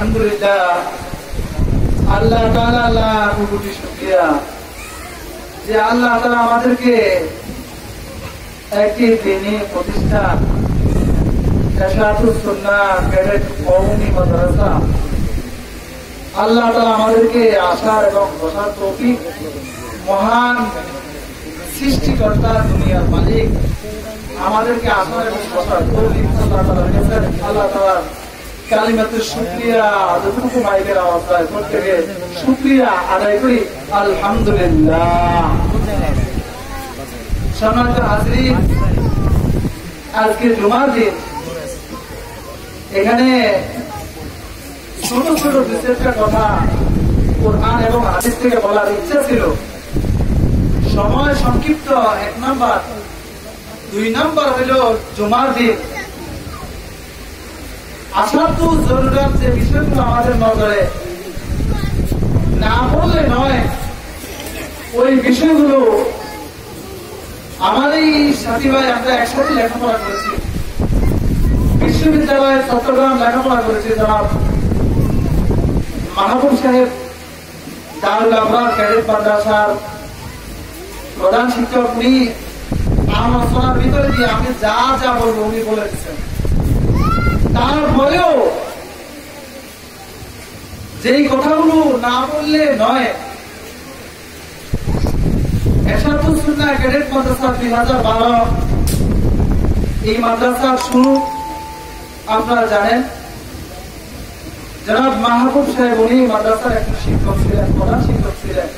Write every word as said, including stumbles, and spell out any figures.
আলহামদুলিল্লাহ, আল্লাহ তাআলা লাখ কোটি শুকরিয়া যে আল্লাহ তাআলা আমাদেরকে একটি দ্বীনি প্রতিষ্ঠান এরশাদুস সুন্নাহ ক্যাডেট কওমি মাদ্রাসা আল্লাহ তাআলা আমাদেরকে আসার এবং বসার তৌফিক, মহান সৃষ্টিকর্তা দুনিয়ার মালিক আমাদেরকে আসার এবং বসার তৌফিক আল্লাহ তাআলা দিয়েছেন। আল্লাহ তাআলা কালিমাতুর শুকরিয়া যতটুকু মাইকের আওয়াজ করতে গিয়ে শুকরিয়া আদায় করি আলহামদুলিল্লাহ। সম্মানিত হাজরিন, আজকে জুমার দিন এখানে ছোট ছোট দু চারটা কথা কোরআন এবং হাদিস থেকে বলার ইচ্ছা ছিল, সময় সংক্ষিপ্ত। এক নাম্বার, দুই নাম্বার হইল জুমার দিন আসাদু জরুরত যে বিষয়গুলো আমাদের নজরে না বললে নয়, ওই বিষয়গুলো আমার এই সাথী ভাই আমরা একসাথে লেখাপড়া করেছি, বিশ্ববিদ্যালয়ে চট্টগ্রাম লেখাপড়া করেছি। জনাব মাহবুব সাহেব দারুল আবরার ক্যাডেট মাদ্রাসার প্রধান শিক্ষক, উনি আলোচনার ভিতরে দিয়ে আমি যা যা বলবো উনি বলে দিচ্ছেন। তারপরেও যেই কথাগুলো না বললে নয়, এরশাদুস সুন্নাহ ক্যাডেট মাদ্রাসা দুই হাজার বারো এই মাদ্রাসার শুরু আপনারা জানেন। জনাব মাহবুব সাহেব উনি মাদ্রাসার একজন শিক্ষক ছিলেন, প্রধান শিক্ষক ছিলেন।